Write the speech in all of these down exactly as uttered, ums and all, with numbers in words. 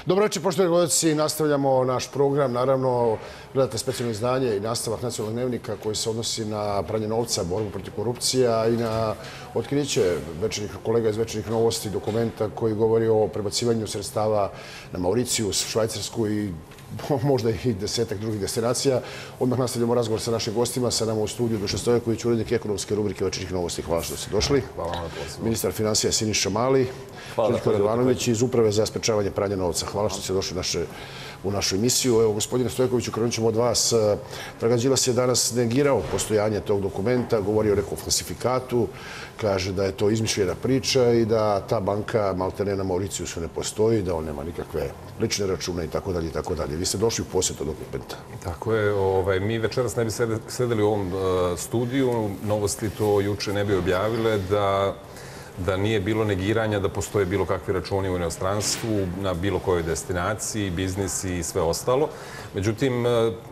Dobro večer, poštovani gledalci. Nastavljamo naš program. Naravno, gledate specijalno izdanje i nastavak Nacionalnog dnevnika koji se odnosi na pranje novca, borbu protiv korupcije, a i na otkriće večernjih kolega iz Večernjih novosti, dokumenta koji govori o prebacivanju sredstava na Mauricijus, Švajcarsku i možda i desetak drugih destinacija. Odmah nastavljamo razgovor sa našim gostima. Sa nama u studiju Dušan Stojković, urednik ekonomske rubrike Večernjih novosti. Hvala što ste došli. Hvala na pozivu. Ministar finansija Siniša Mali, Željko Radovanović iz Uprave za sprečavanje pranja novca. Hvala što ste došli naše, u našu emisiju. Evo, gospodine Stojkoviću, krenut ćemo od vas. Dragan Đilas je danas negirao postojanje tog dokumenta, govorio o nekom falsifikatu, kaže da je to izmišljena priča i da ta banka maltene na Mauricijusu ne postoji, da on nema nikakve lične račune i tako dalje i tako dalje. Vi ste došli u posjet od dokumenta. Tako je. Ovaj, mi večeras ne bi sedeli u ovom uh, studiju. Novosti to juče ne bi objavile da da nije bilo negiranja da postoje bilo kakvi računi u inostranstvu, na bilo kojoj destinaciji, biznis i sve ostalo. Međutim,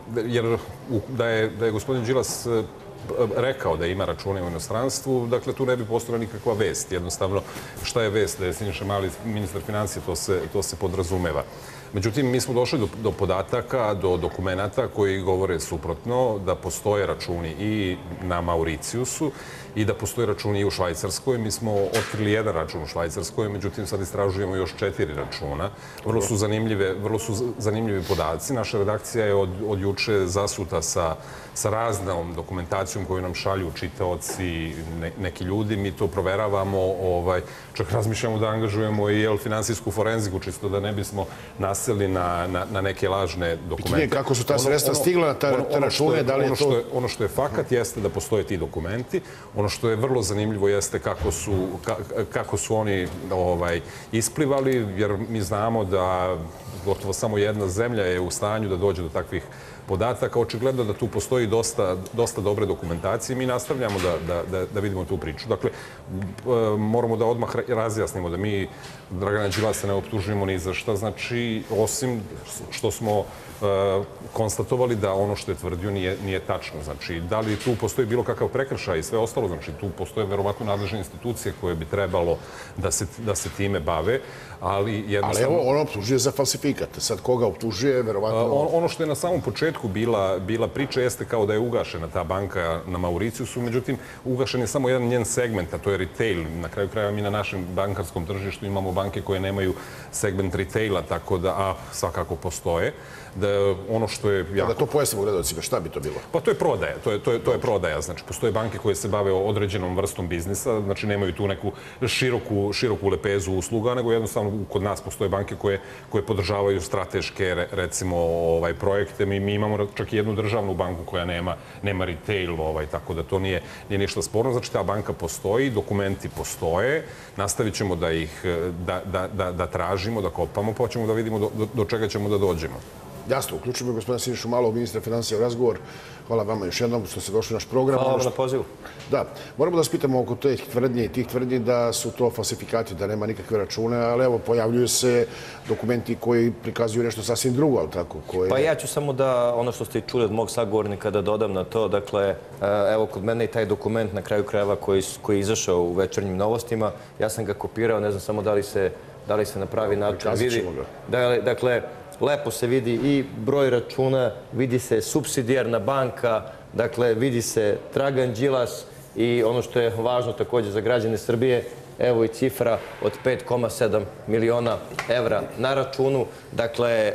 jer da je, da je gospodin Đilas rekao da ima račune u inostranstvu, dakle tu ne bi postojala nikakva vest. Jednostavno, šta je vest? Da je Siniša Mali ministar financija, to se, to se podrazumeva. Međutim, mi smo došli do, do podataka, do dokumenata koji govore suprotno, da postoje računi i na Mauricijusu i da postoje računi i u Švajcarskoj. Mi smo otkrili jedan račun u Švajcarskoj, međutim sad istražujemo još četiri računa. Vrlo su zanimljive, vrlo su zanimljivi podaci. Naša redakcija je od, od juče zasuta sa, sa raznom dokumentacijom koju nam šalju čitaoci, ne, neki ljudi. Mi to proveravamo, ovaj, čak razmišljamo da angažujemo i jel, finansijsku forenziku, čisto da ne bismo naseli na, na, na neke lažne dokumente. Pitanje kako su ta sredstva ono, stigla na te, ono, te račune, da li je ono to... Što je, ono što je fakat jeste da postoje ti dokumenti. Ono što je vrlo zanimljivo jeste kako su, kako su oni ovaj, isplivali, jer mi znamo da gotovo samo jedna zemlja je u stanju da dođe do takvih podataka. Očigledno da tu postoji dosta, dosta dobre dokumentacije i mi nastavljamo da, da, da, da vidimo tu priču. Dakle, moramo da odmah razjasnimo da mi Dragana Đilasa ne optužujemo ni za šta, znači, osim što smo Uh, konstatovali da ono što je tvrdio nije, nije tačno. Znači, da li tu postoji bilo kakav prekršaj i sve ostalo, znači tu postoje verovatno nadležne institucije koje bi trebalo da se, da se time bave, ali jednostavno... Ali evo, on optužuje za falsifikat. Sad koga optužuje, verovatno... Uh, on, ono što je na samom početku bila, bila priča jeste kao da je ugašena ta banka na Mauricijusu, međutim, ugašen je samo jedan njen segment, a to je retail. Na kraju krajeva mi na našem bankarskom tržištu imamo banke koje nemaju segment retaila, tako da, a svakako postoje. Da ono što je jako... Da to pojasnimo gledalcima, šta bi to bilo? Pa to je prodaja, to je, to je, to je prodaja. Znači, postoje banke koje se bave određenom vrstom biznisa, znači nemaju tu neku široku, široku lepezu usluga, nego jednostavno kod nas postoje banke koje, koje podržavaju strateške, recimo, ovaj, projekte. Mi, mi imamo čak i jednu državnu banku koja nema, nema retail, ovaj, tako da to nije, nije ništa sporno. Znači, ta banka postoji, dokumenti postoje, nastavit ćemo da ih da, da, da, da tražimo, da kopamo, pa ćemo da vidimo do, do, do čega ćemo da dođemo. Jasno, uključujemo gospodina Sinišu Malog, ministra financija u razgovor. Hvala vama još jednom što ste došli u naš program. Hvala vam na pozivu. Da, moramo da vas pitamo oko tih tvrdnje i tih tvrdnji da su to falsifikati, da nema nikakve račune, ali evo, pojavljuju se dokumenti koji prikazuju nešto sasvim drugo, ali tako? Koje... Pa ja ću samo da, ono što ste čuli od mog sagovornika, da dodam na to, dakle, evo, kod mene i taj dokument na kraju krajeva koji, koji je izašao u Večernjim novostima, ja sam ga kopirao, ne znam samo da li se, da li se na pravi način vidi. Da, dakle, lepo se vidi i broj računa, vidi se supsidijarna banka, dakle vidi se Dragan Đilas i ono što je važno također za građane Srbije, evo i cifra od pet zarez sedam miliona evra na računu. Dakle,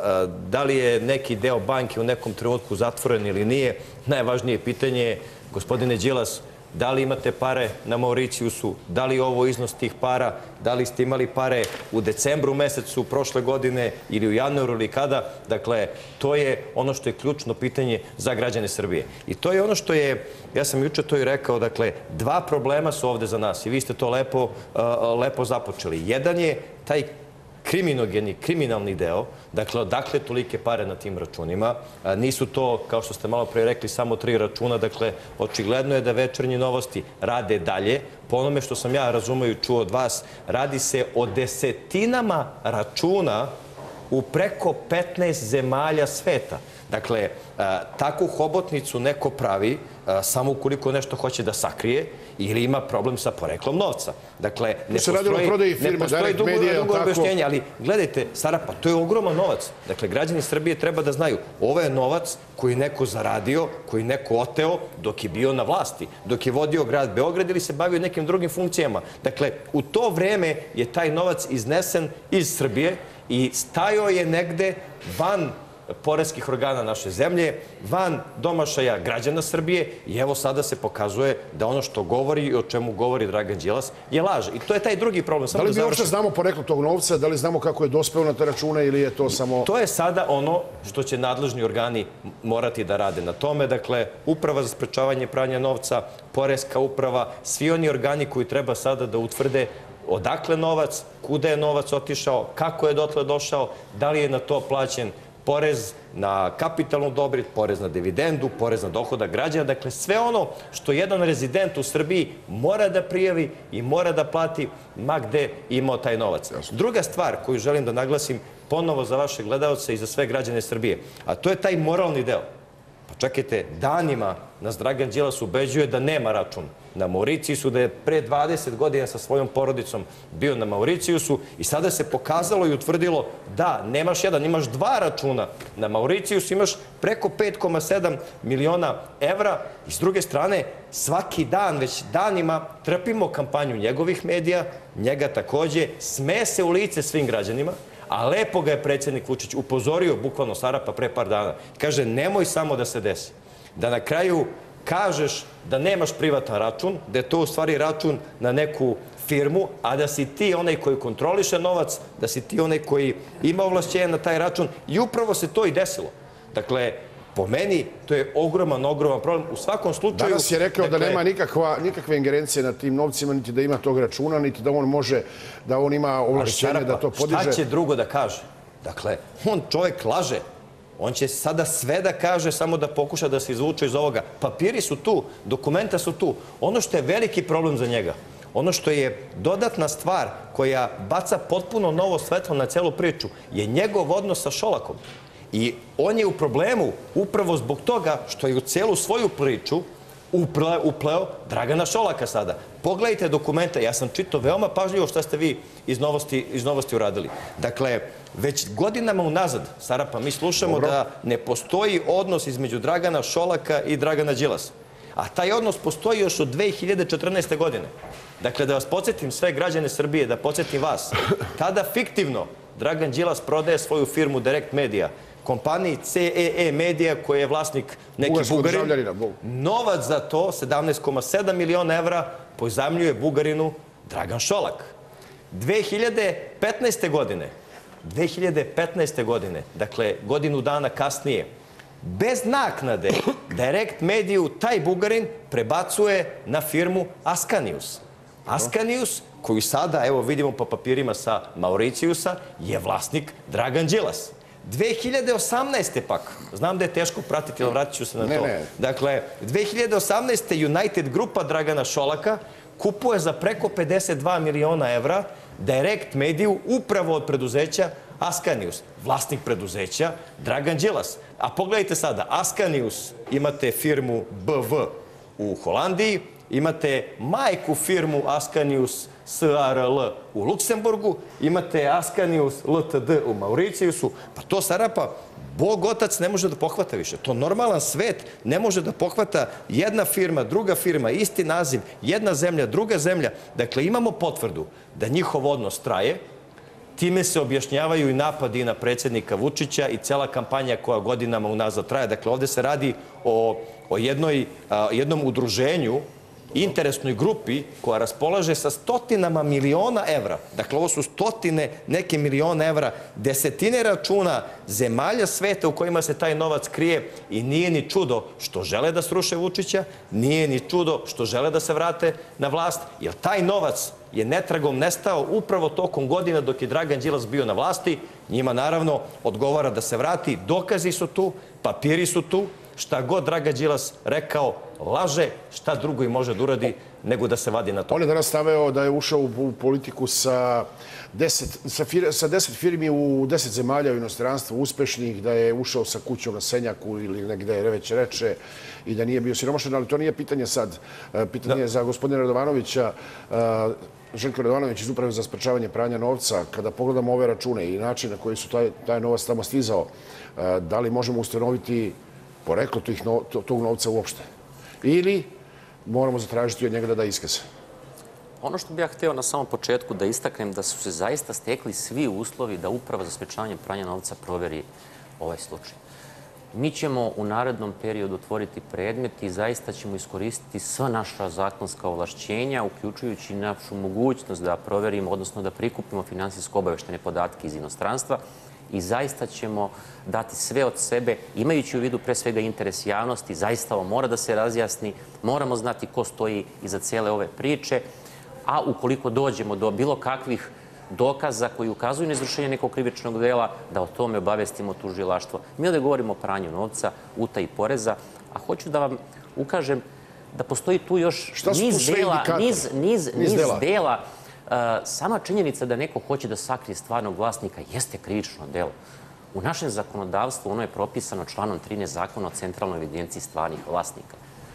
da li je neki deo banke u nekom trenutku zatvoren ili nije, najvažnije pitanje je, gospodine Đilas, da li imate pare na Mauricijusu, da li je ovo iznos tih para, da li ste imali pare u decembru mesecu prošle godine ili u januaru ili kada. Dakle, to je ono što je ključno pitanje za građane Srbije. I to je ono što je, ja sam juče to i rekao, dakle, dva problema su ovde za nas i vi ste to lepo, lepo započeli. Jedan je taj kriminogeni, kriminalni deo, dakle, odakle tolike pare na tim računima. Nisu to, kao što ste malo pre rekli, samo tri računa, dakle, očigledno je da Večernje novosti rade dalje. Po onome što sam ja razumeo i čuo od vas, radi se o desetinama računa u preko petnaest zemalja sveta. Dakle, takvu hobotnicu neko pravi samo ukoliko nešto hoće da sakrije ili ima problem sa poreklom novca. Dakle, ne postoji dugo objašnjenje, ali gledajte, Sarapa, to je ogroman novac. Dakle, građani Srbije treba da znaju, ovo je novac koji neko zaradio, koji neko oteo dok je bio na vlasti, dok je vodio grad Beograd ili se bavio nekim drugim funkcijama. Dakle, u to vreme je taj novac iznesen iz Srbije i stajao je negde van poreskih organa naše zemlje, van domašaja građana Srbije i evo sada se pokazuje da ono što govori i o čemu govori Dragan Đilas je laž. I to je taj drugi problem. Da li mi uopšte znamo poreklo tog novca, da li znamo kako je dospeo na te račune ili je to samo... To je sada ono što će nadležni organi morati da rade na tome. Dakle, Uprava za sprečavanje pranja novca, Poreska uprava, svi oni organi koji treba sada da utvrde odakle novac, kuda je novac otišao, kako je dotle došao, da li je na to plaćen porez na kapitalnu dobit, porez na dividendu, porez na dohodak građana. Dakle, sve ono što jedan rezident u Srbiji mora da prijavi i mora da plati ma gde imao taj novac. Druga stvar koju želim da naglasim ponovo za vaše gledalce i za sve građane Srbije, a to je taj moralni deo. Pa čekajte, danima nas Dragan Đilas ubeđuje da nema račun na Mauricijusu, da je pre dvadeset godina sa svojom porodicom bio na Mauricijusu i sada se pokazalo i utvrdilo da nemaš jedan, imaš dva računa na Mauricijusu, imaš preko pet zarez sedam miliona evra i s druge strane svaki dan, već danima trpimo kampanju njegovih medija, njega takođe, sme se u lice svim građanima, a lepo ga je predsjednik Vučić upozorio, bukvalno Sarapa pre par dana. Kaže, nemoj samo da se desi. Da na kraju kažeš da nemaš privatan račun, da je to u stvari račun na neku firmu, a da si ti onaj koji kontroliše novac, da si ti onaj koji ima ovlašćenje na taj račun i upravo se to i desilo. Dakle, po meni, to je ogroman, ogroman problem. U svakom slučaju... Danas je rekao da nema nikakve ingerencije na tim novcima, niti da ima tog računa, niti da on može, da on ima ovlašćenje da to podiže. Šta će drugo da kaže? Dakle, on čovjek laže. On će sada sve da kaže, samo da pokuša da se izvuče iz ovoga. Papiri su tu, dokumenta su tu. Ono što je veliki problem za njega, ono što je dodatna stvar koja baca potpuno novo svetlo na celu priču, je njegov odnos sa Šolakom. I on je u problemu upravo zbog toga što je u celu svoju priču upleo Dragana Šolaka sada. Pogledajte dokumenta, ja sam čitao veoma pažljivo šta ste vi iz novosti uradili. Dakle, već godinama unazad, Sarapa, mi slušamo da ne postoji odnos između Dragana Šolaka i Dragana Đilasa. A taj odnos postoji još od dve hiljade četrnaeste. godine. Dakle, da vas podsjetim sve građane Srbije, da podsjetim vas, tada fiktivno Dragan Đilas prodaje svoju firmu Direct Media, kompaniji C E E Media, koji je vlasnik neki Bugarin. Novac za to, sedamnaest zarez sedam miliona evra, pozajmljuje Bugarinu Dragan Šolak. dve hiljade petnaeste. godine, dve hiljade petnaeste. godine, dakle godinu dana kasnije, bez naknade Direct Mediju taj Bugarin prebacuje na firmu Ascanius. Ascanius, koju sada, evo vidimo po papirima sa Mauricijusa, je vlasnik Dragan Đilas. dve hiljade osamnaeste. pak, znam da je teško pratiti, ali vratit ću se na to. Dakle, dve hiljade osamnaeste. United grupa Dragana Šolaka kupuje za preko pedeset dva miliona evra Direct Mediju upravo od preduzeća Ascanius, vlasnik preduzeća Dragan Đilas. A pogledajte sada, Ascanius, imate firmu B V u Holandiji, imate majku firmu Ascanius S A R L u Luksemburgu, imate Ascanius L T D u Mauricijusu. Pa to, Sarapa, Bog otac ne može da pohvata više. To normalan svet ne može da pohvata jedna firma, druga firma, isti naziv, jedna zemlja, druga zemlja. Dakle, imamo potvrdu da njihov odnos traje. Time se objašnjavaju i napadi na predsjednika Vučića i cela kampanja koja godinama unazad traje. Dakle, ovde se radi o jednom udruženju, interesnoj grupi koja raspolaže sa stotinama miliona evra. Dakle, ovo su stotine neke miliona evra, desetine računa zemalja sveta u kojima se taj novac krije i nije ni čudo što žele da sruše Vučića, nije ni čudo što žele da se vrate na vlast, jer taj novac je netragom nestao upravo tokom godina dok je Dragan Đilas bio na vlasti. Njima naravno odgovara da se vrati, dokazi su tu, papiri su tu. šta god Dragan Đilas rekao, laže, šta drugo i može da uradi nego da se vadi na to. On je danas stavio da je ušao u politiku sa deset, sa, fir, sa deset firmi u deset zemalja u inostranstvu uspešnih, da je ušao sa kućom na Senjaku ili negde je već reče i da nije bio siromašan, ali to nije pitanje sad. Pitanje je za gospodina Radovanovića. Željko Radovanović iz Uprave za sprečavanje pranja novca. Kada pogledamo ove račune i način na koji su taj, taj novac tamo stizao, da li možemo ustanoviti poreklo tih no, tog novca uopšte? Ili moramo zatražiti od njega da da iskaz? Ono što bih ja hteo na samom početku da istaknem da su se zaista stekli svi uslovi da Uprava za sprečavanje pranja novca proveri ovaj slučaj. Mi ćemo u narednom periodu otvoriti predmet i zaista ćemo iskoristiti sva naša zakonska ovlašćenja, uključujući našu mogućnost da proverimo, odnosno da prikupimo finansijsko-obaveštene podatke iz inostranstva i zaista ćemo dati sve od sebe, imajući u vidu pre svega interes javnosti. Zaista ovo mora da se razjasni, moramo znati ko stoji iza cijele ove priče, a ukoliko dođemo do bilo kakvih dokaza koji ukazuju na izvršenje nekog krivičnog dela, da o tome obavestimo tužilaštvo. Mi ovdje govorimo o pranju novca, utaji poreza, a hoću da vam ukažem da postoji tu još niz dela, niz, niz, niz dela. Sama činjenica da neko hoće da sakrije stvarnog vlasnika jeste krivično delo. U našem zakonodavstvu ono je propisano članom trinaest Zakona o centralnoj evidenciji stvarnih vlasnika.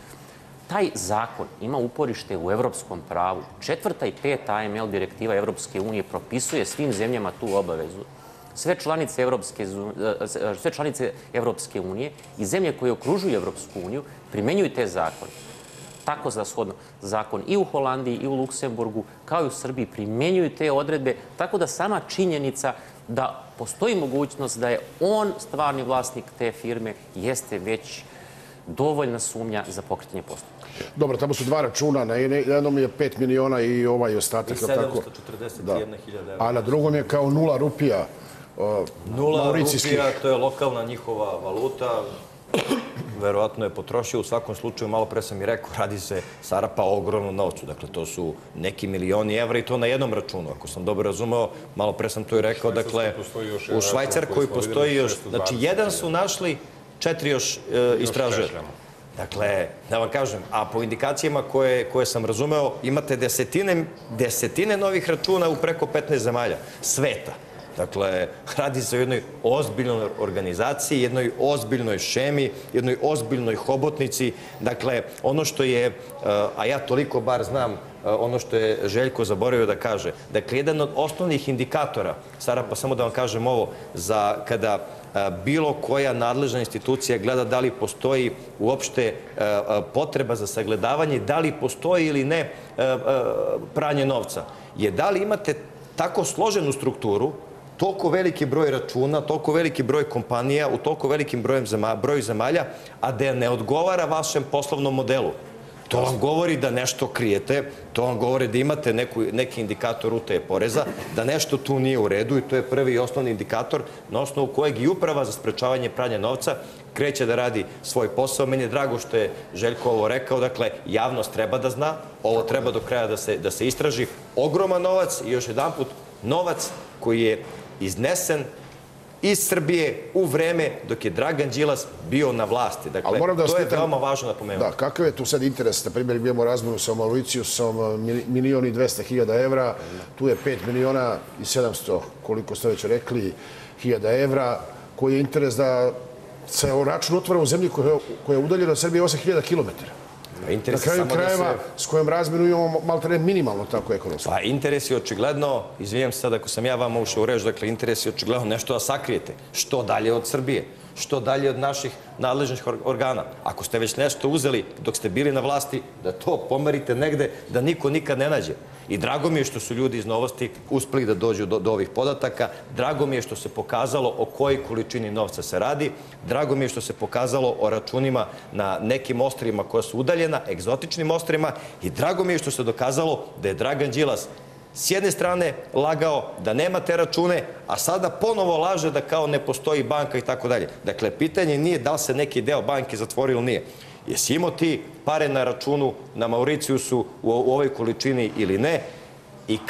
Taj zakon ima uporište u evropskom pravu. Četvrta i peta A M L direktiva Evropske unije propisuje svim zemljama tu obavezu. Sve članice Evropske, sve članice Evropske unije i zemlje koje okružuju Evropsku uniju primenjuju te zakone. Tako za shodno zakon i u Holandiji i u Luksemburgu, kao i u Srbiji, primenjuju te odredbe, tako da sama činjenica da postoji mogućnost da je on stvarni vlasnik te firme jeste već dovoljna sumnja za pokretanje postupka. Dobro, tamo su dva računa, na jednom je pet miliona i ovaj ostatak. I sedamsto četrdeset jedna hiljada evra. A na drugom je kao nula rupija. Nula rupija, to je lokalna njihova valuta. Verovatno je potrošio, u svakom slučaju, malo pre sam i rekao, radi se Sarapa o ogromnom novcu. Dakle, to su neki milioni evra i to na jednom računu. Ako sam dobro razumeo, malo pre sam to i rekao, dakle, u Švajcarskoj postoji još, znači, jedan su našli, četiri još istražuju. Dakle, da vam kažem, a po indikacijama koje, koje sam razumeo, imate desetine, desetine novih računa u preko petnaest zemalja sveta. Dakle, radi se o jednoj ozbiljnoj organizaciji, jednoj ozbiljnoj šemi, jednoj ozbiljnoj hobotnici. Dakle, ono što je, a ja toliko bar znam, ono što je Željko zaboravio da kaže, dakle, jedan od osnovnih indikatora, Sara, pa samo da vam kažem ovo, za kada bilo koja nadležna institucija gleda da li postoji uopšte potreba za sagledavanje, da li postoji ili ne pranje novca, je da li imate tako složenu strukturu, toliko veliki broj računa, toliko veliki broj kompanija, u toliko velikim broju zemalja, a da ne odgovara vašem poslovnom modelu. To vam govori da nešto krijete, to vam govori da imate neki indikator utaje poreza, da nešto tu nije u redu i to je prvi i osnovni indikator na osnovu kojeg i Uprava za sprečavanje pranja novca kreće da radi svoj posao. Meni je drago što je Željko ovo rekao, dakle, javnost treba da zna, ovo treba do kraja da se, da se istraži. Ogroman novac i još jedan put novac koji je iznesen iz Srbije u vreme dok je Dragan Đilas bio na vlasti. Dakle, to je veoma važno napomenuti. Da, kakav je tu sad interes? Na primjer, imamo razmenu sa Mauricijusom, milion i dvesta hiljada evra, tu je pet miliona i sedamsto, koliko ste već rekli, hiljada evra, koji je interes da se račun otvara u zemlji koja je udaljena od Srbije osam hiljada kilometara. Na kraju krajeva s kojom razmenu imamo malo ne minimalno tako ekonomsko. Pa interes je očigledno, izvijem se sad ako sam ja vama ušao u reč, dakle interes je očigledno nešto da sakrijete. Što dalje od Srbije? Što dalje od naših nadležnih organa? Ako ste već nešto uzeli dok ste bili na vlasti, da to pomerite negde, da niko nikad ne nađe. I drago mi je što su ljudi iz Novosti uspeli da dođu do, do ovih podataka. Drago mi je što se pokazalo o kojoj količini novca se radi. Drago mi je što se pokazalo o računima na nekim ostrvima koja su udaljena, egzotičnim ostrvima. I drago mi je što se dokazalo da je Dragan Đilas s jedne strane lagao da nema te račune, a sada ponovo laže da kao ne postoji banka i tako dalje. Dakle, pitanje nije da li se neki deo banke zatvorio ili nije. Jesi imao ti pare na računu na Mauricijusu u ovoj količini ili ne i kada?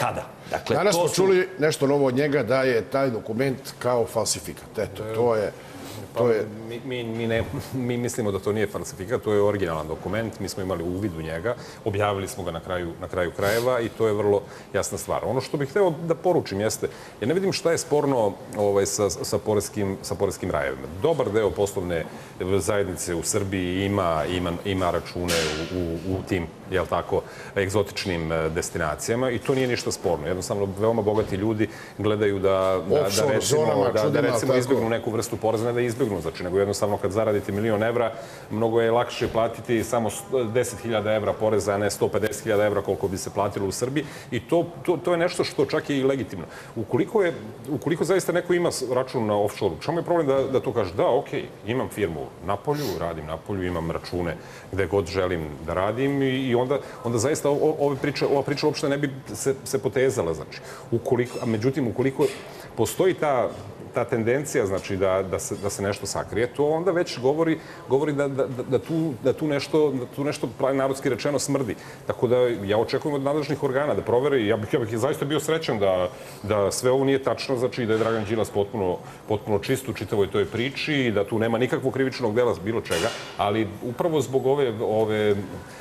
Danas smo čuli nešto novo od njega da je taj dokument kao falsifikat. Eto, to je... To je... mi, mi, mi, ne, mi mislimo da to nije falsifikat, to je originalan dokument, mi smo imali uvid u njega, objavili smo ga na kraju, na kraju krajeva i to je vrlo jasna stvar. Ono što bih hteo da poručim jeste, ja ne vidim šta je sporno ovaj, sa, sa, poreskim, sa poreskim rajevima. Dobar deo poslovne zajednice u Srbiji ima, ima, ima račune u, u, u tim, jel tako, egzotičnim destinacijama i to nije ništa sporno. Jednostavno, veoma bogati ljudi gledaju da, da, da recimo, da, da recimo izbjegnu neku vrstu poreza, ne da izbjegnu, znači, nego jednostavno kad zaradite milion evra, mnogo je lakše platiti samo deset hiljada evra poreza, a ne sto pedeset hiljada evra koliko bi se platilo u Srbiji i to, to, to je nešto što čak je i legitimno. Ukoliko, je, ukoliko zaista neko ima račun na offshore-u, čemu je problem da, da to kaže? Da, okej, okay, imam firmu na polju, radim na polju, imam račune gde god želim da radim i, i onda, onda zaista ove priče, ova priča uopšte ne bi se, se potezala. Znači, ukoliko, a međutim, ukoliko postoji ta ta tendencija, znači, da, da, se, da se nešto sakrije, to onda već govori, govori da, da, da, tu, da, tu nešto, da tu nešto narodski rečeno smrdi. Tako da ja očekujem od nadležnih organa da provere i ja bih, ja bih zaista bio srećan da, da sve ovo nije tačno, znači da je Dragan Đilas potpuno, potpuno čist u čitavoj toj priči i da tu nema nikakvog krivičnog dela bilo čega, ali upravo zbog ove, ove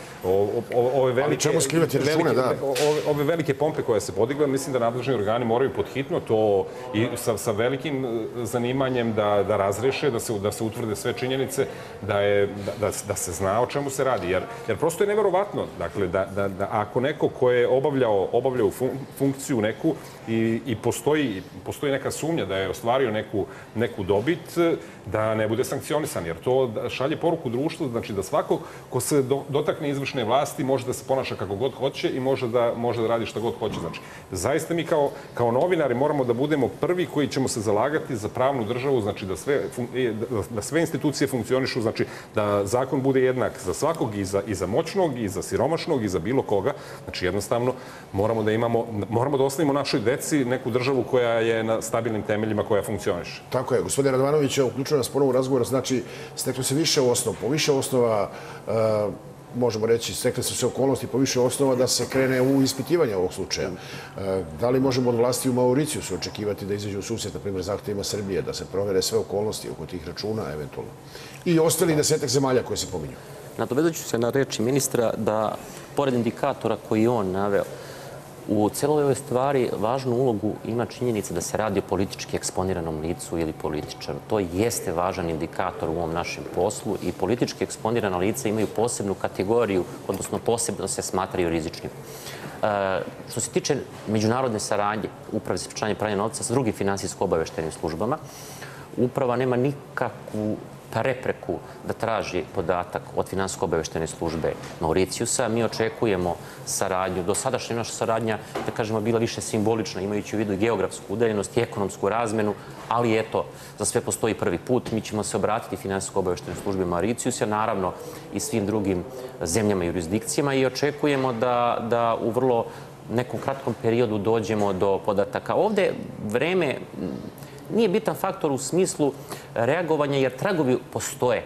ove velike, čemu skrivati račune, da. Ove, ove velike pompe koja se podigla, mislim da nadležni organi moraju podhitno to i sa, sa velikim zanimanjem da, da razreše, da se, da se utvrde sve činjenice, da, je, da, da se zna o čemu se radi. Jer, jer prosto je neverovatno, dakle, da, da, da ako neko ko je obavljao, obavljao fun, funkciju neku i, i postoji, postoji neka sumnja da je ostvario neku, neku dobit, da ne bude sankcionisan, jer to šalje poruku društvu, znači da svako ko se do, dotakne izvršne vlasti može da se ponaša kako god hoće i može da, može da radi šta god hoće. Znači, zaista mi kao, kao novinari moramo da budemo prvi koji ćemo se zalagati za pravnu državu, znači da sve, da sve institucije funkcionišu, znači da zakon bude jednak za svakog i za, i za moćnog, i za siromašnog, i za bilo koga. Znači, jednostavno, moramo da imamo, moramo da ostavimo našoj deci neku državu koja je na stabilnim temeljima, koja funkcioniše. Tako je. Gospodin Radovanović je uključio nas ponovo u razgovor, znači, steklo se više osnova, po više osnova, uh, možemo reći, stekle su se okolnosti po više osnova da se krene u ispitivanje ovog slučaja. Da li možemo od vlasti u Mauricijusu očekivati da izađe u susret, na primjer, zahtevima Srbije, da se provere sve okolnosti oko tih računa, eventualno, i ostali desetak zemalja koje se pominju? Nadovedaću se na reči ministra da, pored indikatora koji on naveo, u celoj ovoj stvari važnu ulogu ima činjenica da se radi o politički eksponiranom licu ili političaru. To jeste važan indikator u ovom našem poslu i politički eksponirana lica imaju posebnu kategoriju, odnosno posebno se smatraju rizičnim. E, što se tiče međunarodne saradnje Uprave za sprečavanje pranja novca sa drugim finansijsko-obaveštajnim službama, Uprava nema nikakvu prepreku da traži podatak od finansijsko-obaveštajne službe Mauricijusa. Mi očekujemo saradnju. Do sadašnja naša saradnja, da kažemo, bila više simbolična, imajući u vidu i geografsku udaljenost i ekonomsku razmenu, ali eto, za sve postoji prvi put. Mi ćemo se obratiti finansijsko-obaveštajnoj službi Mauricijusa, naravno i svim drugim zemljama i jurisdikcijama i očekujemo da, da u vrlo nekom kratkom periodu dođemo do podataka. Ovde vreme nije bitan faktor u smislu reagovanja, jer tragovi postoje.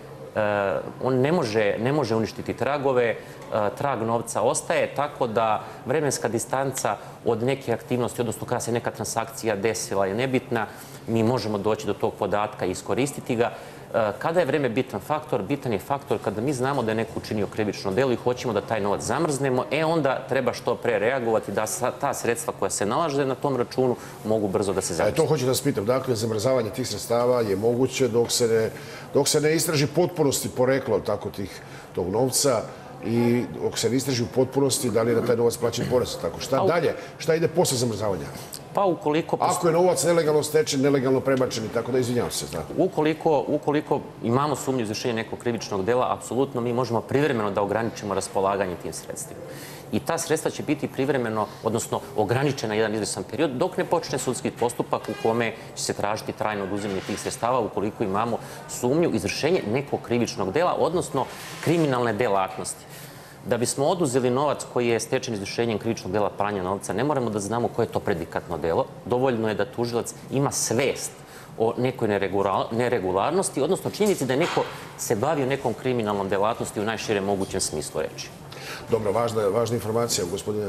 E, on ne može, ne može uništiti tragove, e, trag novca ostaje, tako da vremenska distanca od neke aktivnosti, odnosno kada se neka transakcija desila, je nebitna. Mi možemo doći do tog podatka i iskoristiti ga. E, kada je vreme bitan faktor? Bitan je faktor kada mi znamo da je neko učinio krivično delo i hoćemo da taj novac zamrznemo, e onda treba što pre reagovati da ta sredstva koja se nalaze na tom računu mogu brzo da se zamrzne. To hoću da vas pitam. Dakle, zamrzavanje tih sredstava je moguće dok se ne, dok se ne istraži potpunosti poreklo tako tih, tog novca i dok se ne istraži u potpunosti da li je na taj novac plaćen porez. Tako, šta dalje? Šta ide posle zamrzavanja? Pa ukoliko... Ako je novac nelegalno stečen, nelegalno prebačen, tako da izvinjavam se. Ukoliko, ukoliko imamo sumnju izvršenja nekog krivičnog dela, apsolutno mi možemo privremeno da ograničimo raspolaganje tim sredstvima. I ta sredstva će biti privremeno, odnosno ograničena jedan izvesan period, dok ne počne sudski postupak u kome će se tražiti trajno oduzimanje tih sredstava ukoliko imamo sumnju izvršenje nekog krivičnog dela, odnosno kriminalne delatnosti. Da bismo oduzeli novac koji je stečen izvršenjem krivičnog dela pranja novca, ne moramo da znamo koje je to predikatno delo. Dovoljno je da tužilac ima svest o nekoj neregularnosti, odnosno činjenici da je neko se bavio nekom kriminalnom delatnosti u najširem mogućem smislu reči. Dobro, važna, važna informacija, gospodine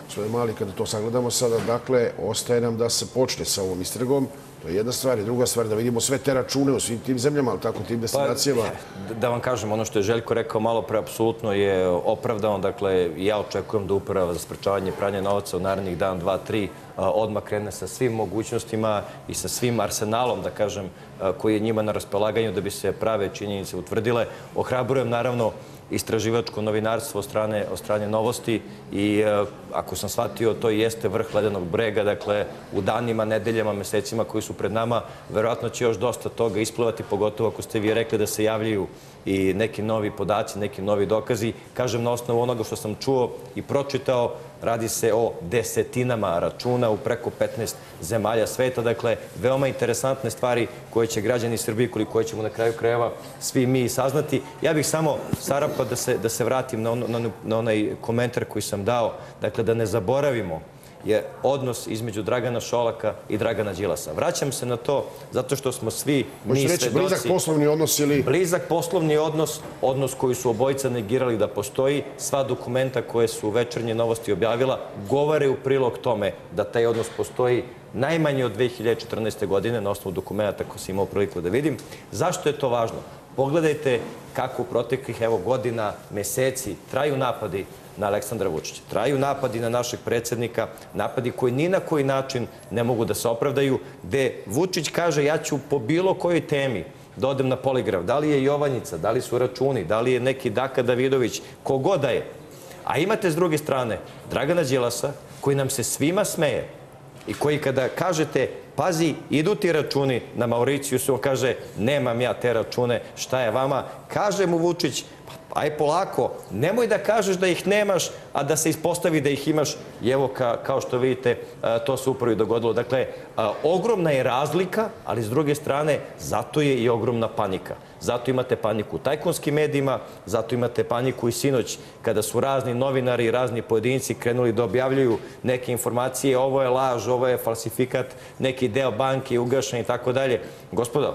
Gospodin Mali, kada to sagledamo sada, dakle, ostaje nam da se počne sa ovom istragom. To je jedna stvar. I druga stvar, da vidimo sve te račune u svim tim zemljama, ali tako tim destinacijama. Pa, da vam kažem, ono što je Željko rekao malo pre, apsolutno je opravdano. Dakle, ja očekujem da Uprava za sprečavanje pranja novca u narednih dan, dva, tri, odmah krene sa svim mogućnostima i sa svim arsenalom, da kažem, koji je njima na raspolaganju da bi se prave činjenice utvrdile. Ohrabrujem, naravno, istraživačko novinarstvo od strane, od strane Novosti i ako sam shvatio, to jeste vrh ledenog brega. Dakle, u danima, nedeljama, mesecima koji su pred nama, verovatno će još dosta toga isplivati, pogotovo ako ste vi rekli da se javljaju i neki novi podaci, neki novi dokazi. Kažem, na osnovu onoga što sam čuo i pročitao, radi se o desetinama računa u preko petnaest zemalja sveta. Dakle, veoma interesantne stvari koje će građani Srbije, koje ćemo na kraju krajeva svi mi saznati. Ja bih samo, Sarapa, da se, da se vratim na, on, na, na onaj komentar koji sam dao. Dakle, da ne zaboravimo je odnos između Dragana Šolaka i Dragana Đilasa. Vraćam se na to zato što smo svi mi svedoci. Blizak poslovni odnos ili... Blizak poslovni odnos, odnos koji su obojica negirali da postoji. Sva dokumenta koje su Večernje Novosti objavila govore u prilog tome da taj odnos postoji najmanje od dve hiljade četrnaeste. godine na osnovu dokumenta koje sam imao priliku da vidim. Zašto je to važno? Pogledajte kako u proteklih evo godina, meseci traju napadi na Aleksandra Vučića. Traju napadi na našeg predsjednika, napadi koji ni na koji način ne mogu da se opravdaju, gde Vučić kaže ja ću po bilo kojoj temi da odem na poligraf. Da li je Jovanjica, da li su računi, da li je neki Daka Davidović, kogod da je. A imate s druge strane Dragana Đilasa koji nam se svima smeje i koji kada kažete pazi, idu ti računi na Mauricijusu, on kaže nemam ja te račune, šta je vama? Kaže mu Vučić, aj polako, nemoj da kažeš da ih nemaš, a da se ispostavi da ih imaš. I evo, kao što vidite, to se upravo i dogodilo. Dakle, ogromna je razlika, ali s druge strane, zato je i ogromna panika. Zato imate paniku u tajkunskim medijima, zato imate paniku i sinoć kada su razni novinari i razni pojedinci krenuli da objavljuju neke informacije, ovo je laž, ovo je falsifikat, neki deo banke je ugašen i tako dalje. Gospodo,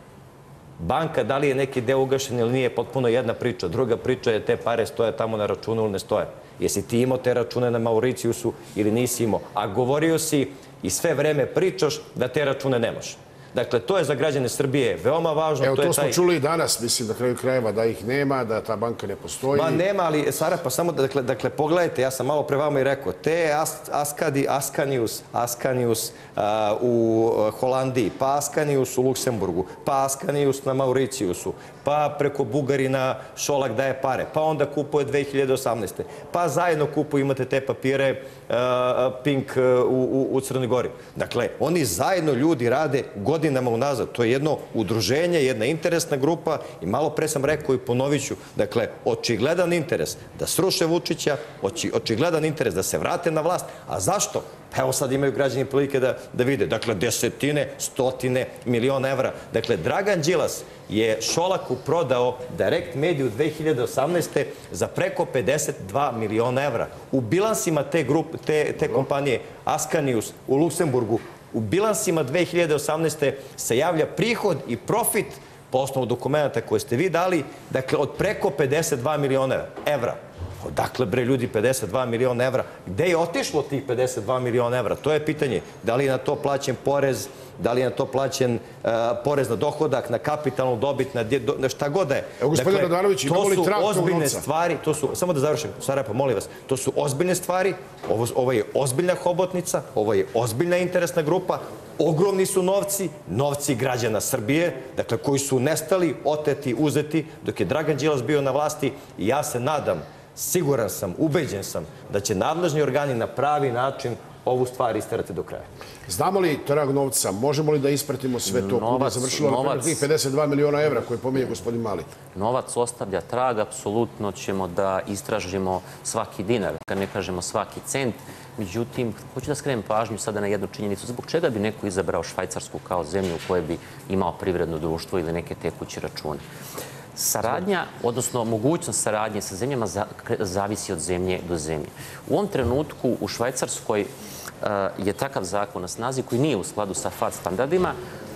banka, da li je neki deo ugašen ili nije, potpuno jedna priča. Druga priča je te pare stoje tamo na računu ili ne stoje. Jesi ti imao te račune na Mauricijusu ili nisi imao? A govorio si i sve vreme pričaš da te račune nemaš. Dakle, to je za građane Srbije veoma važno. Evo, to smo čuli i danas, mislim, na kraju krajeva, da ih nema, da ta banka ne postoji. Ma nema, ali, Sara, pa samo, dakle, pogledajte, ja sam malo pre vama i rekao, te Askadi, Askanius, Askanius u Holandiji, pa Askanius u Luksemburgu, pa Askanius na Mauricijusu, pa preko Bugarina Šolak daje pare, pa onda kupuje dve hiljade osamnaeste. Pa zajedno kupuju, imate te papire Pink u Crnoj Gori. Dakle, oni zajedno ljudi rade godinama unazad. To je jedno udruženje, jedna interesna grupa i malo pre sam rekao i ponovit ću. Dakle, očigledan interes da sruše Vučića, očigledan interes da se vrate na vlast. A zašto? Pa evo sad imaju građani prilike da vide. Dakle, desetine, stotine miliona evra. Dakle, Dragan Đilas je Šolaku prodao Direct Mediju dve hiljade osamnaeste. za preko pedeset dva miliona evra. U bilansima te kompanije Askanius u Luksemburgu, u bilansima dve hiljade osamnaeste. se javlja prihod i profit po osnovu dokumenta koje ste vi dali, dakle, od preko pedeset dva miliona evra. Odakle, bre, ljudi, pedeset dva miliona evra? Gde je otišlo tih pedeset dva miliona evra? To je pitanje. Da li je na to plaćen porez, da li je na to plaćen porez na dohodak, na kapitalnu dobit, na šta god da je. Evo, gospodin Radanović, imamo li trag tog novca? Samo da završim, Sarapa, molim vas, to su ozbiljne stvari, ovo je ozbiljna hobotnica, ovo je ozbiljna interesna grupa, ogromni su novci, novci građana Srbije, dakle, koji su nestali, oteti, uzeti, dok je Dragan Đilas bio na vlasti i ja se nadam, siguran sam, ubeđen sam da će nadležni organi na pravi način ovu stvar isterati do kraja. Znamo li trag novca? Možemo li da ispratimo sve to? Kuda je završilo na tih pedeset dva miliona evra koje pominje gospodin Mali? Novac ostavlja trag, apsolutno ćemo da istražimo svaki dinar, kad ne kažemo svaki cent. Međutim, hoću da skrenem pažnju sada na jednu činjenicu. Zbog čega bi neko izabrao Švajcarsku kao zemlju u kojoj bi imao privredno društvo ili neke tekuće račune? Saradnja, odnosno mogućnost saradnje sa zemljama zavisi od zemlje do zemlje. U ovom trenutku u Švajcarskoj je takav zakon na snazi koji nije u skladu sa F A T standardima.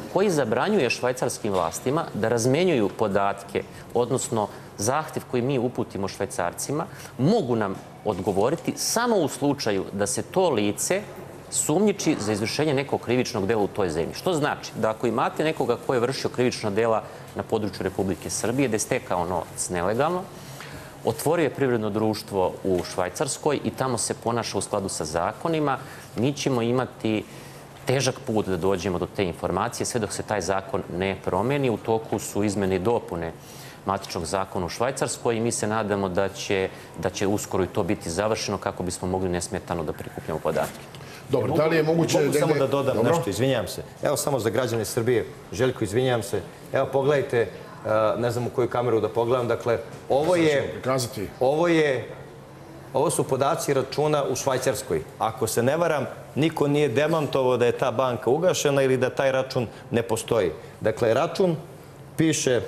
koji zabranjuje švajcarskim vlastima da razmenjuju podatke, odnosno zahtev koji mi uputimo Švajcarcima, mogu nam odgovoriti samo u slučaju da se to lice sumnjiči za izvršenje nekog krivičnog dela u toj zemlji. Što znači da ako imate nekoga ko je vršio krivična dela na području Republike Srbije, da je stekao novac nelegalno, otvorio je privredno društvo u Švajcarskoj i tamo se ponaša u skladu sa zakonima, mi ćemo imati težak put da dođemo do te informacije sve dok se taj zakon ne promeni. U toku su izmene i dopune matičnog zakona u Švajcarskoj i mi se nadamo da će, da će uskoro i to biti završeno kako bismo mogli nesmetano da prikupljamo podatke. Dobro, da li je moguće... Mogu samo da dodam nešto, izvinjam se. Evo samo za građane Srbije, Željko, izvinjam se. Evo pogledajte, ne znam u koju kameru da pogledam, dakle, ovo je... Ovo je... Ovo su podaci računa u Švajcarskoj. Ako se ne varam, niko nije demantovao da je ta banka ugašena ili da taj račun ne postoji. Dakle, račun piše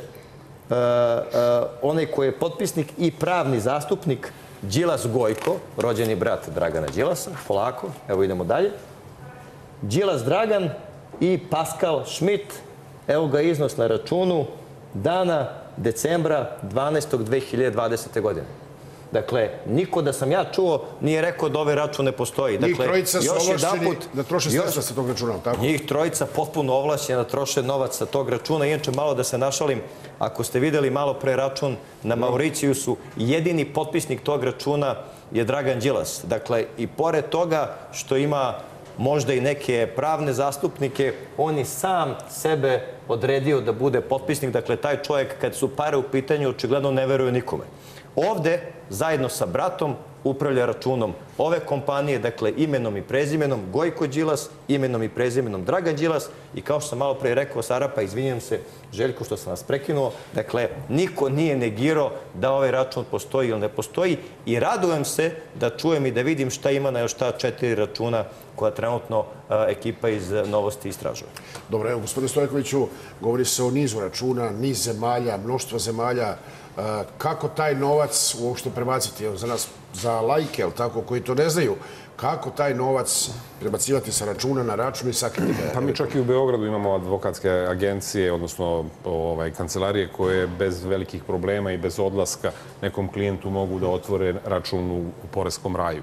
onaj koji je potpisnik i pravni zastupnik Đilas Gojko, rođeni brat Dragana Đilasa, polako, evo idemo dalje. Đilas Dragan i Pascal Schmidt, evo ga iznos na računu dana decembra dvanaestog dve hiljade dvadesete. godine. Dakle, niko da sam ja čuo nije rekao da ovaj račun ne postoji. Njih trojica su ovlašćeni da troše sredstva sa tog računa, tako? Njih trojica potpuno ovlašćeni da troše novac sa tog računa. Inače, malo da se našalim, ako ste videli malo pre račun na Mauricijusu, jedini potpisnik tog računa je Dragan Đilas. Dakle, i pored toga što ima možda i neke pravne zastupnike, on je sam sebe odredio da bude potpisnik. Dakle, taj čovjek, kad su pare u pitanju, očigledno ne veruje nikome. Ovde, zajedno sa bratom, upravlja računom ove kompanije, dakle imenom i prezimenom Gojko Đilas, imenom i prezimenom Dragan Đilas i kao što sam malo pre rekao, Sarapa, izvinjam se Željko što sam vas prekinuo, dakle niko nije negirao da ovaj račun postoji ili ne postoji i radujem se da čujem i da vidim šta ima na još ta četiri računa koja trenutno ekipa iz Novosti istražuje. Dobro, evo, gospodine Stojkoviću, govori se o nizu računa, niz zemalja, mnoštvo zemalja. Kako taj novac uopšte prebaciti? Evo, za nas, za lajke, koji to ne znaju, kako taj novac prebacivati sa računa na račun i sakriti ga? Pa mi čak i u Beogradu imamo advokatske agencije, odnosno kancelarije koje bez velikih problema i bez odlaska nekom klijentu mogu da otvore račun u poreskom raju.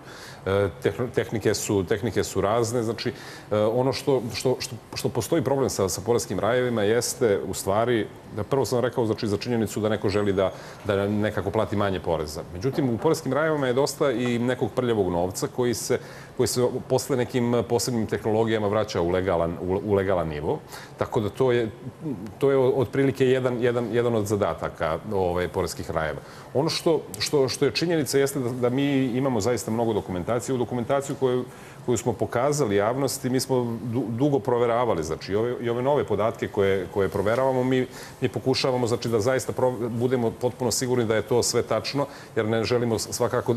Tehnike su razne. Znači, ono što postoji problem sa poreskim rajevima jeste, u stvari, prvo sam rekao za činjenicu da neko želi da nekako plati manje poreza. Međutim, u poreskim rajevima je dosta i nekog prljavog novca koji se posle nekim posebnim tehnologijama vraća u legalan nivo. Tako da to je otprilike jedan od zadataka poreskih rajeva. Ono što je činjenica jeste da mi imamo zaista mnogo dokumentacije. U dokumentaciju koju smo pokazali javnosti, mi smo dugo proveravali. Znači, i ove nove podatke koje proveravamo, mi pokušavamo da zaista budemo potpuno sigurni da je to sve tačno, jer ne želimo svakako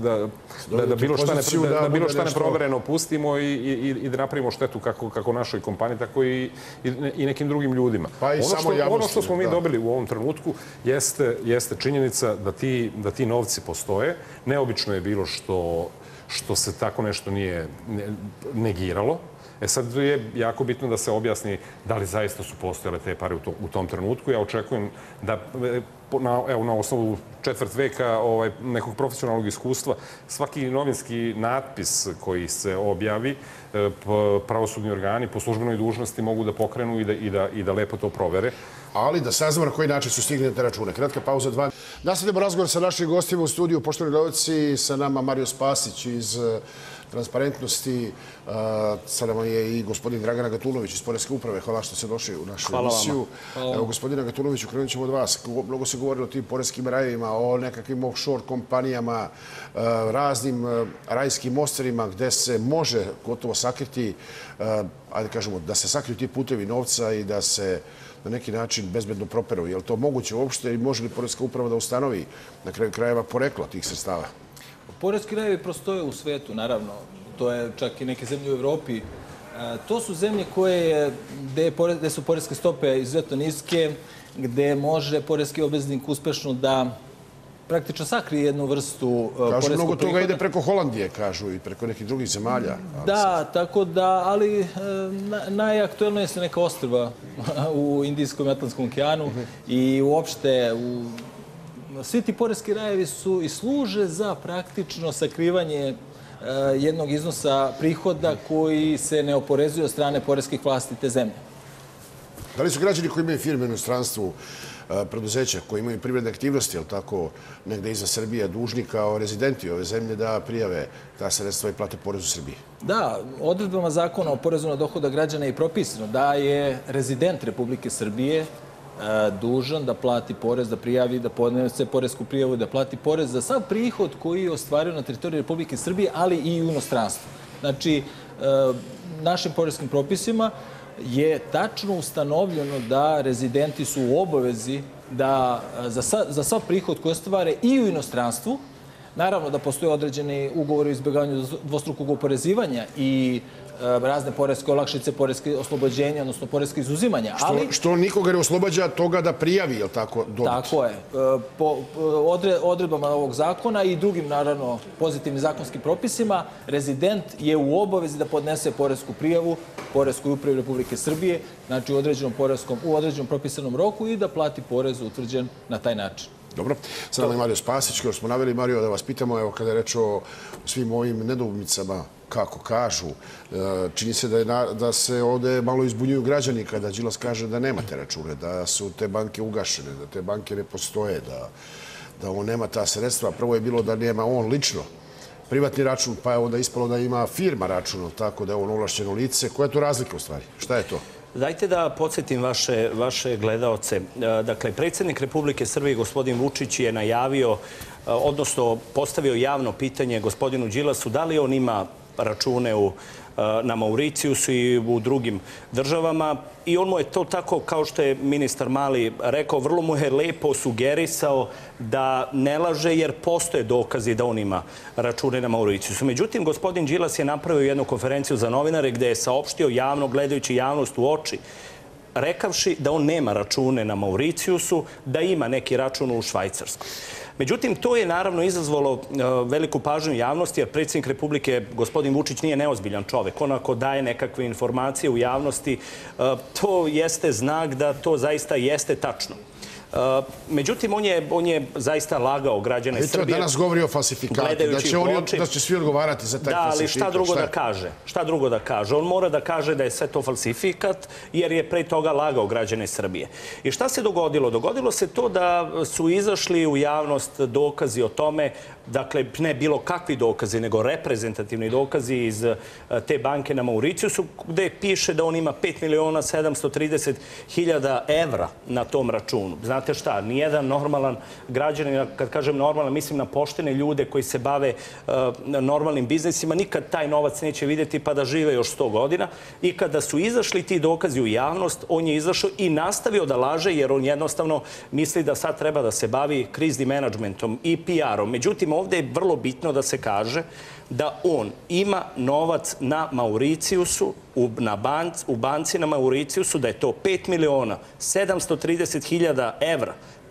da bilo šta neprovereno pustimo i da napravimo štetu kako našoj kompaniji, tako i nekim ljudima. Ono što smo mi dobili u ovom trenutku jeste činjenica da ti novci postoje. Neobično je bilo što se tako nešto nije negiralo. E sad je jako bitno da se objasni da li zaista su postojale te pare u tom trenutku. Ja očekujem da na osnovu četvrt veka nekog profesionalnog iskustva svaki novinski natpis koji se objavi, pravosudni organi po službenoj dužnosti mogu da pokrenu i da lepo to provere. Ali da saznamo na koji način su stigli na te račune. Kratka pauza, dva. Nastavljamo razgovor sa našim gostima u studiju. Poštovani gledalci, sa nama Mario Spasić iz Transparentnosti. Sa nama je i gospodin Dragan Agatunović iz Poreske uprave. Hvala što ste došli u našu emisiju. Evo, gospodin Agatunoviću, krenut ćemo od vas. Mnogo se govori o tim poreskim rajevima, o nekakvim offshore kompanijama, raznim rajskim ostrvima gde se može gotovo sakriti, ajde kažemo, da se sakriju ti putevi novca i da se na neki način bezbedno properu. Je li to moguće uopšte i može li Poreska uprava da ustanovi na kraju krajeva poreklo tih sredstava? Poreski rajevi prostoje u svetu, naravno. To je čak i neke zemlje u Evropi. To su zemlje gde su poreske stope izuzetno niske, gde može poreski obveznik uspešno da praktično sakrije jednu vrstu Kažu, poreskog mnogo toga prihoda. ide preko Holandije, kažu, i preko nekih drugih zemalja. Da, tako da, ali e, na, najaktuelnije su neka ostrva u Indijskom i Atlantskom okeanu i uopšte u, svi ti poreski rajevi su i služe za praktično sakrivanje e, jednog iznosa prihoda koji se ne oporezuje od strane poreskih vlasti te zemlje. Da li su građani koji imaju firme u inostranstvu, preduzeća koji imaju privredne aktivnosti, jel tako, negde iza Srbije, dužni kao rezidenti ove zemlje da prijave ta sredstva i plate porez u Srbiji? Da, odredbama zakona o porezu na dohodak građana je propisano da je rezident Republike Srbije dužan da plati porez, da prijavi, da podnese poresku prijavu, da plati porez za sav prihod koji je ostvario na teritoriji Republike Srbije, ali i u inostranstvu. Znači, našim poreskim propisima je tačno ustanovljeno da rezidenti su u obavezi da za, sa, za sav prihod koji ostvare i u inostranstvu, naravno da postoje određeni ugovori o izbjegavanju dvostrukog oporezivanja i e, razne poreske olakšice, poreske oslobođenja, odnosno poreske izuzimanja. Što, ali, što nikoga ne oslobađa toga da prijavi, jel tako, dobit? Tako je. E, po odre, odredbama ovog zakona i drugim, naravno, pozitivnim zakonskim propisima, rezident je u obavezi da podnese poresku prijavu Poreskoj upravi Republike Srbije, znači u određenom, poreskom, u određenom propisanom roku i da plati porez utvrđen na taj način. Dobro. Sad nam je Mario Spasić, kao smo naveli, Mario, da vas pitamo, evo, kada je reč o svim ovim nedoumicama, kako kažu, čini se da, je na, da se ovde malo izbunjuju građani kada Đilas kaže da nema te račune, da su te banke ugašene, da te banke ne postoje, da, da on nema ta sredstva. Prvo je bilo da nema on lično privatni račun, pa je onda ispalo da ima firma račun, tako da je on ovlašćeno lice. Koja je to razlika u stvari? Šta je to? Dajte da podsjetim vaše, vaše gledaoce. Dakle, predsjednik Republike Srbije, gospodin Vučić, je najavio, odnosno postavio javno pitanje gospodinu Đilasu da li on ima račune u, na Mauricijusu i u drugim državama. I on mu je to tako, kao što je ministar Mali rekao, vrlo mu je lepo sugerisao da ne laže jer postoje dokazi da on ima račune na Mauricijusu. Međutim, gospodin Đilas je napravio jednu konferenciju za novinare gde je saopštio javno, gledajući javnost u oči, rekavši da on nema račune na Mauricijusu, da ima neki račun u Švajcarskoj. Međutim, to je naravno izazvalo veliku pažnju javnosti, jer predsjednik Republike, gospodin Vučić, nije neozbiljan čovek. On ako daje nekakve informacije u javnosti, to jeste znak da to zaista jeste tačno. Međutim, on je, on je zaista lagao građane Srbije. Srbije. Danas govori o falsifikatu, da će, oni, da će svi odgovarati za taj da, falsifikat. ali šta drugo šta da kaže? Šta drugo da kaže? On mora da kaže da je sve to falsifikat, jer je pre toga lagao građane Srbije. I šta se dogodilo? Dogodilo se to da su izašli u javnost dokazi o tome, dakle, ne bilo kakvi dokazi, nego reprezentativni dokazi iz te banke na Mauricijusu, gde piše da on ima pet miliona sedamsto trideset hiljada evra na tom računu. Znate šta, nijedan normalan građanin, kad kažem normalan, mislim na poštene ljude koji se bave uh, normalnim biznisima, nikad taj novac neće vidjeti pa da žive još sto godina. I kada su izašli ti dokazi u javnost, on je izašao i nastavio da laže, jer on jednostavno misli da sad treba da se bavi kriznim menadžmentom i P R-om. Međutim, ovdje je vrlo bitno da se kaže da on ima novac na Mauricijusu, u, na banc, u banci na Mauricijusu, da je to pet miliona sedamsto trideset hiljada evra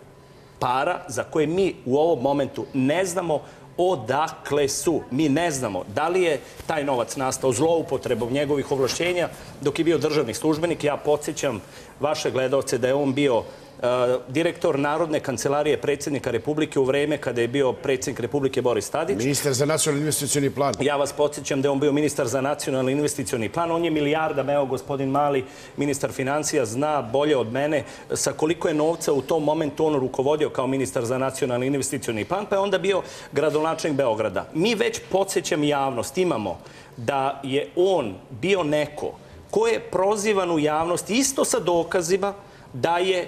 para za koje mi u ovom momentu ne znamo odakle su. Mi ne znamo da li je taj novac nastao zloupotrebom njegovih ovlašćenja dok je bio državni službenik. Ja podsjećam vaše gledaoce da je on bio direktor Narodne kancelarije predsjednika Republike u vreme kada je bio predsjednik Republike Boris Tadić. Ministar za nacionalni investicioni plan. Ja vas podsjećam da je on bio ministar za nacionalni investicioni plan. On je milijardama, evo gospodin Mali, ministar financija, zna bolje od mene sa koliko je novca u tom momentu on rukovodio kao ministar za nacionalni investicioni plan, pa je onda bio gradonačelnik Beograda. Mi već, podsjećam javnost, imamo da je on bio neko ko je prozivan u javnosti isto sa dokazima da je